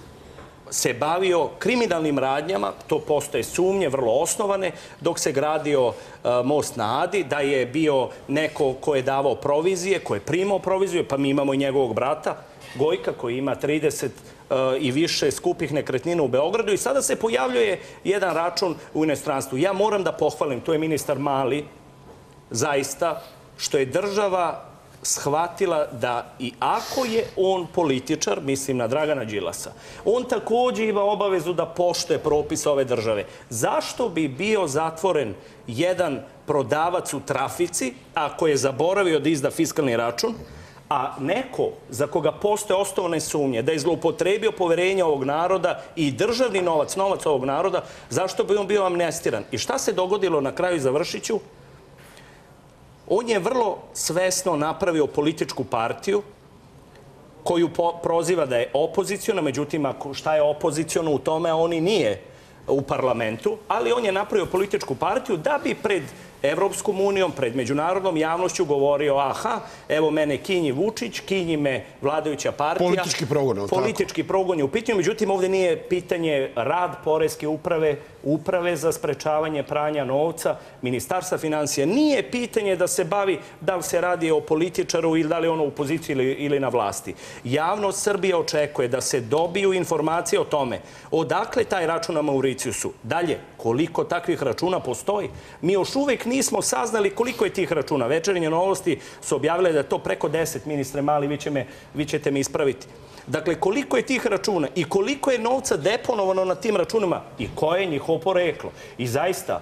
se bavio kriminalnim radnjama, to postoje sumnje, vrlo osnovane, dok se gradio uh, most na Adi, da je bio neko ko je davao provizije, ko je primao proviziju, pa mi imamo i njegovog brata, Gojka, koji ima trideset uh, i više skupih nekretnina u Beogradu i sada se pojavljuje jedan račun u inostranstvu. Ja moram da pohvalim, to je ministar Mali, zaista, što je država shvatila da i ako je on političar, mislim na Dragana Đilasa, on također ima obavezu da poštuje propis ove države. Zašto bi bio zatvoren jedan prodavac u trafici ako je zaboravio da izda fiskalni račun, a neko za koga postoje osnovne sumnje da je zloupotrebio poverenje ovog naroda i državni novac, novac ovog naroda, zašto bi on bio amnestiran? I šta se dogodilo na kraju, završit ću? On je vrlo svesno napravio političku partiju koju proziva da je opozicijona, međutim, šta je opozicijona u tome, a on i nije u parlamentu, ali on je napravio političku partiju da bi pred Evropskom unijom, pred međunarodnom javnošću govorio, aha, evo mene kinji Vučić, kinji me vladajuća partija. Politički progon, tako? Politički progon je u pitanju, međutim, ovdje nije pitanje rad poreske uprave, uprave za sprečavanje pranja novca, Ministarstva financija. Nije pitanje da se bavi da li se radi o političaru ili da li je ono u opoziciji ili, ili na vlasti. Javnost Srbije očekuje da se dobiju informacije o tome odakle taj račun na Mauricijusu. Dalje, koliko takvih računa postoji. Mi još uvijek nismo saznali koliko je tih računa. Večernje novosti su objavile da je to preko deset, ministre Mali, vi, će me, vi ćete me ispraviti. Dakle, koliko je tih računa i koliko je novca deponovano na tim računima i koje je njihovo poreklo. I zaista,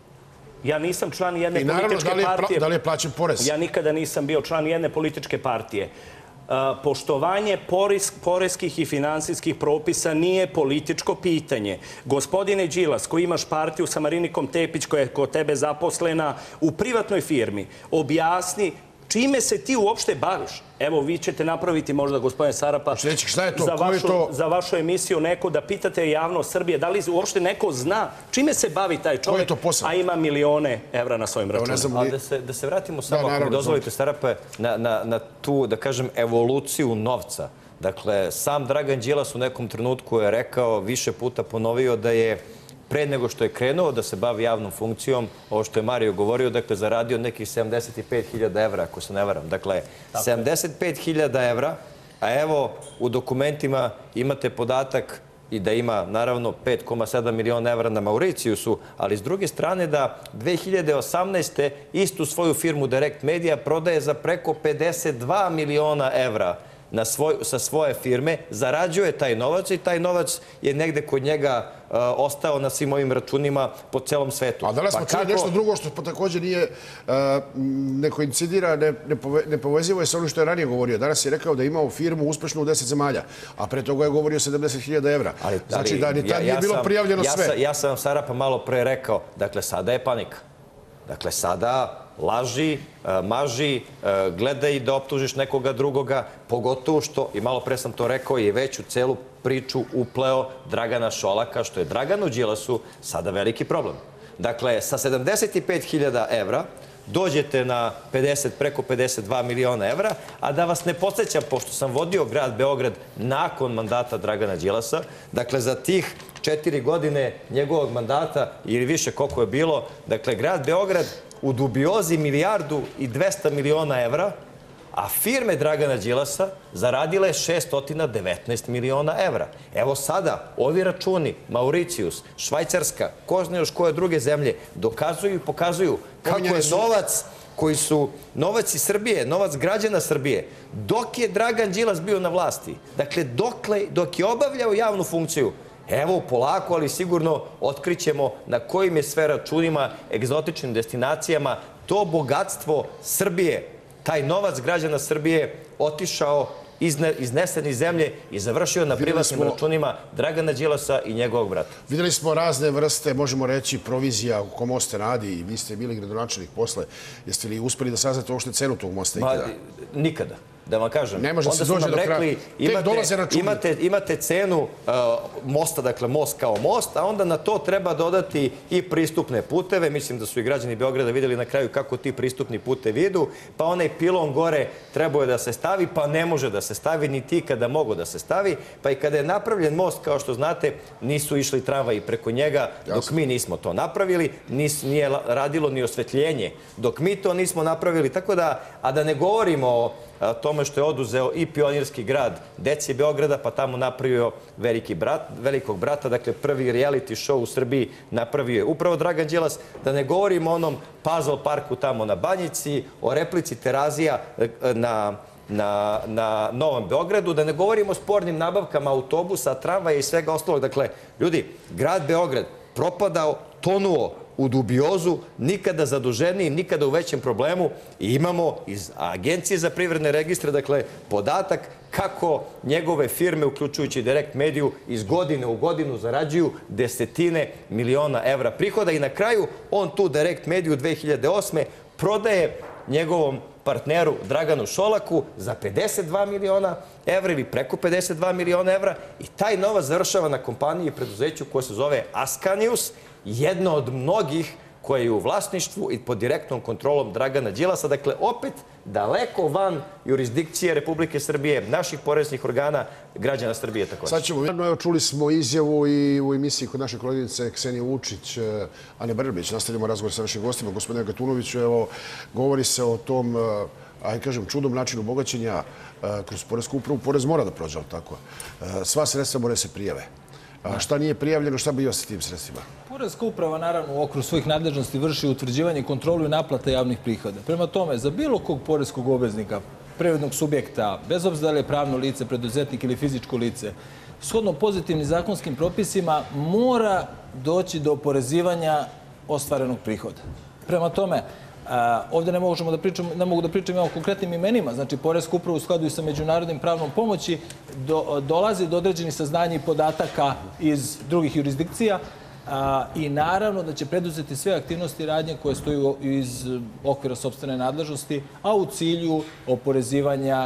ja nisam član jedne I naravno, političke da li je, partije. Da li je plaćen porez? Ja nikada nisam bio član jedne političke partije. Poštovanje poreskih i finansijskih propisa nije političko pitanje. Gospodine Đilas, koji imaš partiju sa Marinikom Tepić koja je kod tebe zaposlena u privatnoj firmi, objasni čime se ti uopšte baviš. Evo, vi ćete napraviti možda, gospodine Sarapa, šta je to? Za, vašu, to? za vašu emisiju neko da pitate javnost Srbije da li uopšte neko zna čime se bavi taj čovjek, a ima milione evra na svojim računima. A da se, da se vratimo samo, da, ako mi dozvolite, Sarapa, na, na, na tu, da kažem, evoluciju novca. Dakle, sam Dragan Đilas u nekom trenutku je rekao, više puta ponovio da je pre nego što je krenuo da se bavi javnom funkcijom, ovo što je Mario govorio, dakle, zaradio nekih sedamdeset pet hiljada evra, ako se ne varam. Dakle, sedamdeset pet hiljada evra, a evo u dokumentima imate podatak i da ima, naravno, pet zarez sedam miliona evra na Mauricijusu, ali s druge strane da dve hiljade osamnaeste. istu svoju firmu Direct Media prodaje za preko pedeset dva miliona evra na svoj, sa svoje firme, zarađuje taj novac i taj novac je negde kod njega uh, ostao na svim ovim računima po celom svetu. A danas smo pa čuli kako... nešto drugo što također nije, uh, ne koincidira, ne, ne, pove, ne povezivo je sa ono što je ranije govorio. Danas je rekao da je imao firmu uspešnu u deset zemalja, a pre toga je govorio sedamdeset hiljada evra. Ali, znači da ni tad ja, nije ja bilo sam, prijavljeno ja sve. Sam, ja sam vam, Sarapa, malo pre rekao, dakle, sada je panika. Dakle, sada laži, maži, gledaj da optužiš nekoga drugoga, pogotovo što, i malo pre sam to rekao, je već u celu priču upleo Dragana Šolaka, što je Draganu Đilasu sada veliki problem. Dakle, sa sedamdeset pet hiljada evra dođete na pedeset, preko pedeset dva miliona evra, a da vas ne podsjećam, pošto sam vodio grad Beograd nakon mandata Dragana Đilasa, dakle, za tih četiri godine njegovog mandata ili više koliko je bilo, dakle, grad Beograd u dubiozi milijardu i dvesta miliona evra, a firme Dragana Đilasa zaradile šessto devetnaest miliona evra. Evo sada, ovi računi, Mauricijus, Švajcarska, ko zna još koje druge zemlje, dokazuju i pokazuju kako je novac koji su novac iz Srbije, novac građana Srbije, dok je Dragan Đilas bio na vlasti, dakle, dokle, dok je obavljao javnu funkciju, evo, polako, ali sigurno otkrićemo na kojim je sve računima, egzotičnim destinacijama, to bogatstvo Srbije, taj novac građana Srbije otišao izne, iznesen iz zemlje i završio na privatnim smo, računima Dragana Đilasa i njegovog brata. Vidjeli smo razne vrste, možemo reći, provizija u kom moste radi i vi ste bili gradonačelnik posle. Jeste li uspeli da saznate uopšte cenu tog mosta ikada? Ma, nikada. Da vam kažem, ne može onda se dođe do kraja. Rekli, imate, imate, imate cenu uh, mosta, dakle most kao most, a onda na to treba dodati i pristupne puteve. Mislim da su i građani Beograda vidjeli na kraju kako ti pristupni putevi idu, pa onaj pilon gore trebao je da se stavi, pa ne može da se stavi, ni ti kada mogu da se stavi, pa i kada je napravljen most, kao što znate, nisu išli tramvaji preko njega, dok mi nismo to napravili, nis, nije radilo ni osvetljenje, dok mi to nismo napravili, tako da, a da ne govorimo o tome što je oduzeo i Pionirski grad deci Beograda, pa tamo napravio veliki brat, velikog brata, dakle prvi reality show u Srbiji napravio je upravo Dragan Đilas, da ne govorimo o onom puzzle parku tamo na Banjici, o replici Terazija na Na, na Novom Beogradu, da ne govorimo o spornim nabavkama autobusa, tramvaja i svega ostalog. Dakle, ljudi, grad Beograd propadao, tonuo u dubiozu, nikada zaduženiji, nikada u većem problemu i imamo iz Agencije za privredne registre, dakle, podatak kako njegove firme, uključujući Direkt Mediju, iz godine u godinu zarađuju desetine miliona evra prihoda i na kraju on tu Direkt Mediju dve hiljade osme prodaje njegovom partneru Draganu Šolaku za pedeset dva miliona evra ili preko pedeset dva miliona evra i taj novac završava na kompaniji i preduzeću koja se zove Ascanius, jedno od mnogih koje je u vlasništvu i pod direktnom kontrolom Dragana Đilasa. Dakle, opet daleko van jurisdikcije Republike Srbije, naših poreznih organa, građana Srbije također. Sad ćemo, evo, čuli smo izjavu i u emisiji kod naše koleginice Ksenije Vučić, Ane Brbić. Nastavljamo razgovor sa našim gostima. Gospodine Gatunoviću, evo, govori se o tom, ajde kažem, čudom načinu bogaćenja kroz poresku upravu. Porez mora da prođe, ali tako. Sva sredstva mora se prijave. A šta nije prijavljeno, šta biva sa tim sredstvima? Poreska uprava, naravno, u okviru svojih nadležnosti vrši utvrđivanje, kontrolu i naplate javnih prihoda. Prema tome, za bilo kog poreskog obveznika, privrednog subjekta, bez obzira da li je pravno lice, preduzetnik ili fizičko lice, shodno pozitivnim zakonskim propisima, mora doći do oporezivanja ostvarenog prihoda. Prema tome, ovdje ne možemo da pričamo, ne mogu da pričam o konkretnim imenima, znači Poreska uprava u skladu sa međunarodnim pravnom pomoći dolazi do određenih saznanja i podataka iz drugih jurisdikcija i naravno da će preduzeti sve aktivnosti i radnje koje stoju iz okvira sopstvene nadležnosti, a u cilju oporezivanja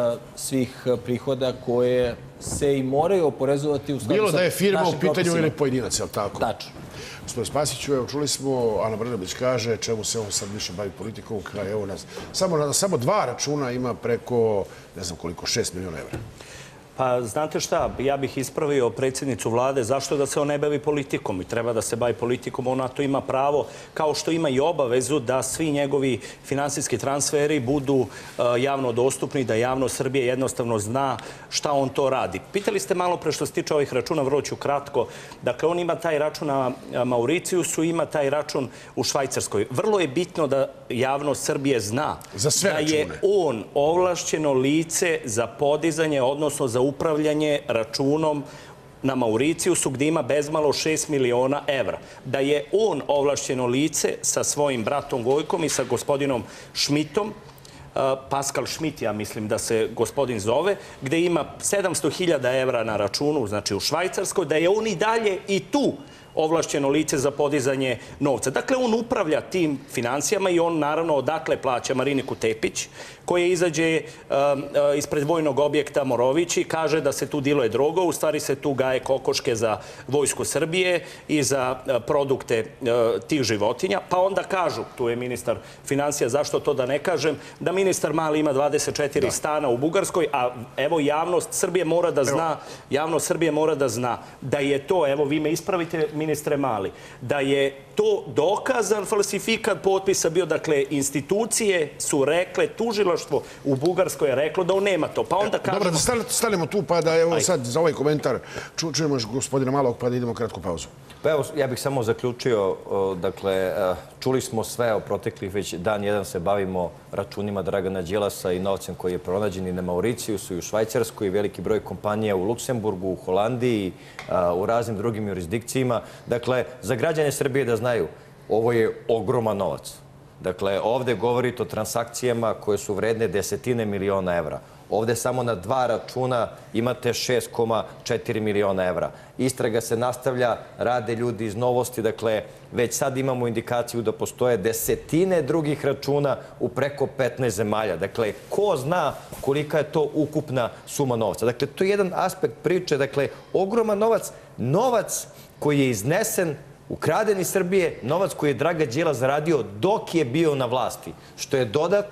svih prihoda koje se i moraju oporezovati u skladu sa našim propisima. Bilo da je firma u pitanju ili pojedinac, je li tako? Tačno. Gospodin Spasiću, evo, čuli smo, Ana Brnabić kaže čemu se on sad više bavi politikom, kada evo nas, samo, samo dva računa ima preko, ne znam koliko, šest miliona evra. Pa, znate šta, ja bih ispravio predsjednicu vlade, zašto da se on ne bavi politikom i treba da se bavi politikom, ona to ima pravo, kao što ima i obavezu da svi njegovi finansijski transferi budu javno dostupni, da javno Srbije jednostavno zna šta on to radi. Pitali ste malo pre što se tiče ovih računa, vrlo ću kratko. Dakle, on ima taj račun na Mauricijusu, ima taj račun u Švajcarskoj. Vrlo je bitno da javno Srbije zna da je on ovlašćeno lice za podizanje, odnosno za upravljanje računom na Mauricijusu gdje ima bezmalo šest miliona evra. Da je on ovlašćeno lice sa svojim bratom Gojkom i sa gospodinom Šmitom, Pascal Schmidt, ja mislim da se gospodin zove, gdje ima sedamsto hiljada evra na računu, znači u Švajcarskoj, da je on i dalje i tu ovlašćeno lice za podizanje novca. Dakle, on upravlja tim financijama i on naravno odakle plaća Mariniku Tepić, koja izađe ispred vojnog objekta Morović i kaže da se tu diluje droga, u stvari se tu gaje kokoške za Vojsku Srbije i za produkte tih životinja. Pa onda kažu, tu je ministar financija, zašto to da ne kažem, da ministar Mali ima dvadeset četiri stana u Bugarskoj, a evo javnost Srbije mora da zna, javnost Srbije mora da zna da je to, evo vi me ispravite, ministre Mali, da je to dokazan falsifikat potpisa bio, dakle, institucije su rekle, tužilaštvo u Bugarskoj je reklo da on nema to. Pa onda kažemo... Dobro, da stanemo tu pa da, evo sad za ovaj komentar čujemo gospodina Malog pa da idemo kratku pauzu. Pa evo, ja bih samo zaključio, dakle, čuli smo sve o proteklih, već dan jedan se bavimo računima Dragana Đilasa i novcem koji je pronađen i na Mauricijusu i u Švajcarskoj, veliki broj kompanija u Luksemburgu, u Holandiji, u raznim drugim jurisdikcijima. Dakle, za građane Srbije da znaju, ovo je ogroman novac. Dakle, ovde govorite o transakcijama koje su vredne desetine miliona evra. Ovde samo na dva računa imate šest zarez četiri miliona evra. Istraga se nastavlja, rade ljudi iz Novosti, dakle, već sad imamo indikaciju da postoje desetine drugih računa u preko petnaest zemalja. Dakle, ko zna kolika je to ukupna suma novca. Dakle, to je jedan aspekt priče, dakle, ogroman novac, novac koji je iznesen, ukraden iz Srbije, novac koji je Dragan Đilas zaradio dok je bio na vlasti, što je dodatna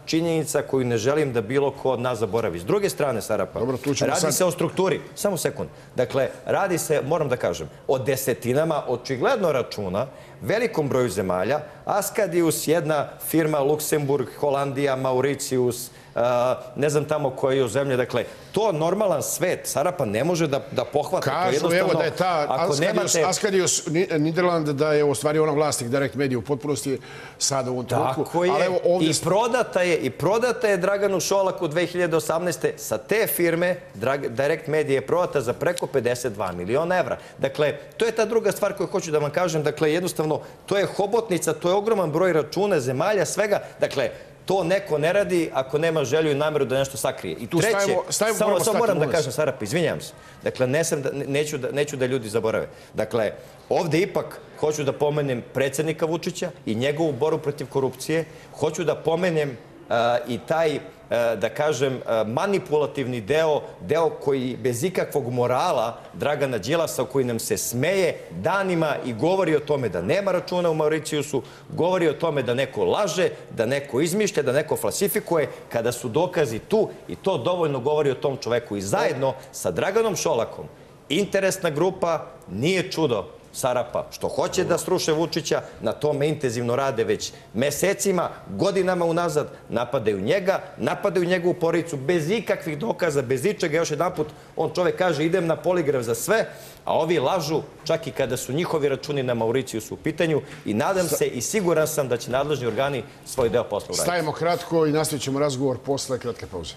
činjenica koju ne želim da bilo ko od nas zaboravi. S druge strane, Sarapa, Dobro, tu ćemo radi sad- se o strukturi. Samo sekund. Dakle, radi se, moram da kažem, o desetinama, očigledno računa, velikom broju zemalja. Ascadius, jedna firma, Luksemburg, Holandija, Mauricius, uh, ne znam tamo koje je zemlje. Dakle, to normalan svet, Sarapa, ne može da, da pohvata. To Kažu, jednostavno, evo, da je ta ako Ascadius, nemate- Ascadius Ni- Niderland, da je u stvari ona vlasnik Direct Media u potpunosti sada u ovom trenutku. Tako je. Ali evo ovdje... I prodata je, i prodata je Draganu Šolaku dve hiljade osamnaeste. Sa te firme Drag, Direct Media je prodata za preko pedeset dva miliona evra. Dakle, to je ta druga stvar koju hoću da vam kažem. Dakle, jednostavno, to je hobotnica, to je ogroman broj računa, zemalja, svega. Dakle, to neko ne radi ako nema želju i nameru da nešto sakrije. I Tu treće, stavimo- stavimo, samo, moramo samo stati, moram da molim vas. kažem, Sarapa, izvinjavam se. Dakle, ne sam da, neću, da, neću da ljudi zaborave. Dakle, ovde ipak hoću da pomenem predsjednika Vučića i njegovu boru protiv korupcije. Hoću da pomenem uh, i taj, uh, da kažem, uh, manipulativni deo, deo koji bez ikakvog morala Dragana Đilasa, koji nam se smeje danima i govori o tome da nema računa u Mauricijusu, govori o tome da neko laže, da neko izmišlja, da neko falsifikuje, kada su dokazi tu, i to dovoljno govori o tom čoveku. I zajedno sa Draganom Šolakom, interesna grupa, nije čudo, Sarapa, što hoće da sruše Vučića, na tome intenzivno rade već mesecima, godinama unazad, napadaju njega, napadaju njegovu porodicu bez ikakvih dokaza, bez ičega. Još jedan put, on čovek kaže idem na poligraf za sve, a ovi lažu čak i kada su njihovi računi na Mauricijusu u pitanju, i nadam se i siguran sam da će nadležni organi svoj deo posla uraditi. Stavimo kratko i nastavit ćemo razgovor posle kratke pauze.